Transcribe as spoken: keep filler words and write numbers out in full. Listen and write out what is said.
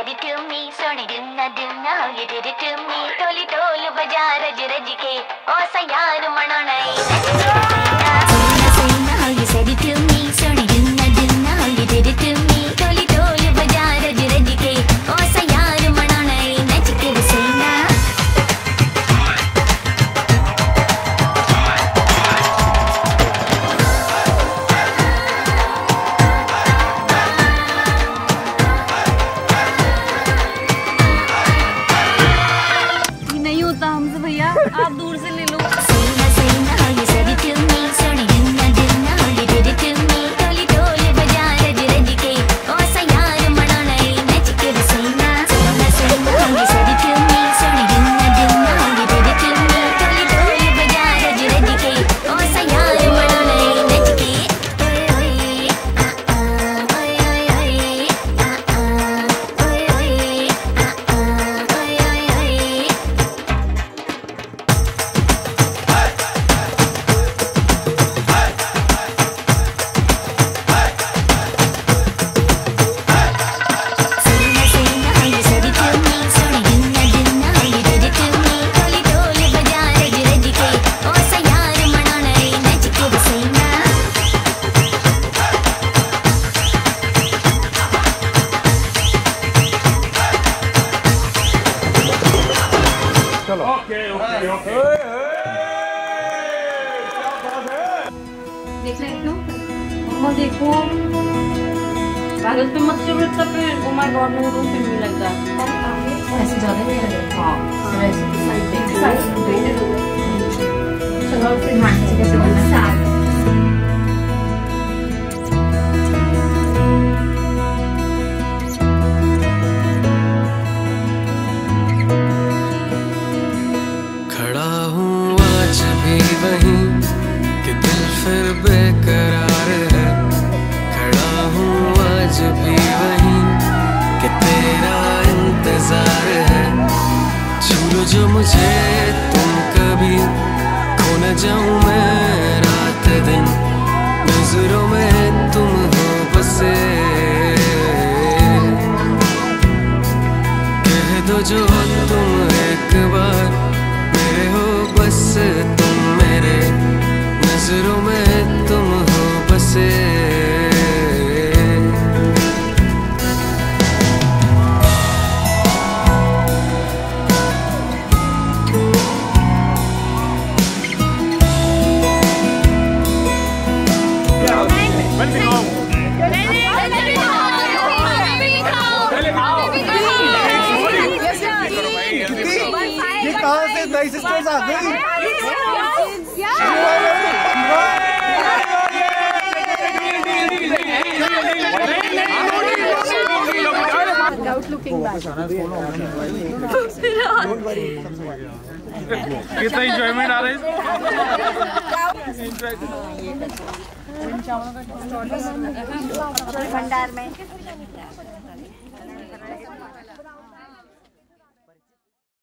said it to me, सोने dunna dunna, how you did it to me. टोली टोल बजा रज रज के, ओ सयार मनाना Sayna, how you said it to me, सोने dunna dunna, how you did it to me. टोली टोल बजा रज रज के, ओ सयार मनाना नच के Sayna. हमसे भैया आप दूर से ले लो Sayna, Sayna, how you said it to me, सोने dunna dunna, how you did it to me. टोली टोल बजा रज रज के, ओ सयार मनाना नच के Sayna. Sayna, Sayna, how you said it to me, सोने dunna dunna, how you did it to me. टोली टोल बजा रज रज के, ओ सयार मनाना नच के. ओए ओए आ आ, ओए ओए ओए आ आ, ओए ओए आ आ, ओए ओए ओए. Sayna, Sayna, how you said it to me, सोने dunna dunna, how you did it to me. टोली टोल बजा रज रज के, ओ सयार मनाना नच के Sayna. ओके ओके ओके देखना है क्यों मम्मा देखो कागज पे मत चलो इतना पे oh my God no don't feel me like that ऐसे ज्यादा नहीं लगे हां ऐसे साइड पे साइड पे चलो फिर हाथ से कैसे बनना साथ खड़ा हूँ आज भी वहीं कि दिल फिर बेकरार है. खड़ा हूँ आज भी वहीं कि तेरा इंतजार है. छू लो जो मुझे तुम कभी खो न जाऊं मैं रात दिन. नजरों में तुम हो बसे कह दो जो तुम एक बार मेरे हो बस तुम मेरे नजरों में तुम हो बसे. ये कहाँ से नई सिस्टर्स आ गई? कितना इंजॉयमेंट आ रहा है भंडार में